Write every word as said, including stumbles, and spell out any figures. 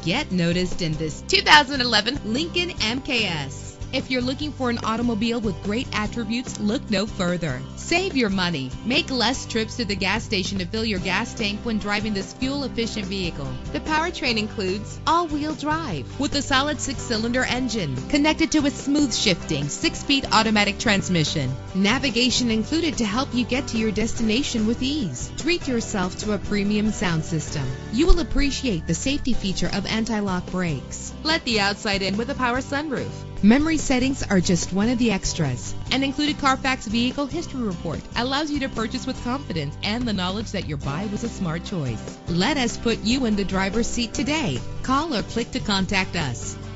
Get noticed in this two thousand eleven Lincoln M K S. If you're looking for an automobile with great attributes, look no further. Save your money. Make less trips to the gas station to fill your gas tank when driving this fuel-efficient vehicle. The powertrain includes all-wheel drive with a solid six-cylinder engine connected to a smooth shifting six-speed automatic transmission. Navigation included to help you get to your destination with ease. Treat yourself to a premium sound system. You will appreciate the safety feature of anti-lock brakes. Let the outside in with a power sunroof. Memory settings are just one of the extras. An included Carfax Vehicle History Report allows you to purchase with confidence and the knowledge that your buy was a smart choice. Let us put you in the driver's seat today. Call or click to contact us.